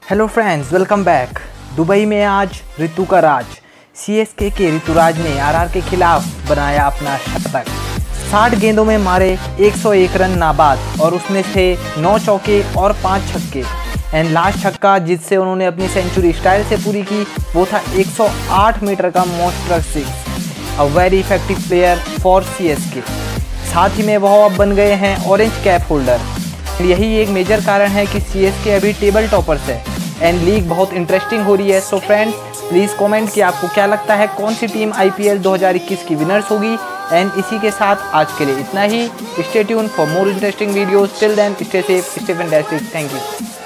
Hello friends, welcome back. Dubai में आज ऋतु का राज। सीएसके के ऋतुराज ने आरआर के खिलाफ बनाया अपना शतक। 60 गेंदों में मारे 101 रन नाबाद और उसमें से 9 चौके और 5 छक्के। एंड लास्ट छक्का जिससे उन्होंने अपनी सेंचुरी स्टाइल से पूरी की वो था 108 मीटर का monster six. A very effective player for CSK. साथ ही में वह अब बन गए हैं ऑरेंज कैप होल्डर। यही एक मेजर कारण है कि सीएसके अभी टेबल टॉपर्स है एंड लीग बहुत इंटरेस्टिंग हो रही है। सो फ्रेंड्स, प्लीज़ कमेंट कि आपको क्या लगता है कौन सी टीम आईपीएल 2021 की विनर्स होगी। एंड इसी के साथ आज के लिए इतना ही। Stay tune for more interesting videos. Till then stay safe, stay fantastic. Thank you.